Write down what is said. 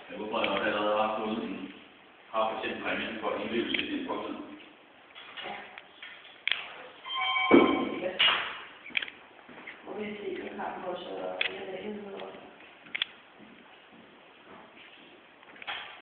Jeg håber, at jeg allerede har fået en patientpræmie for indlevelse i din fortid. Må vi se, hvad har vi også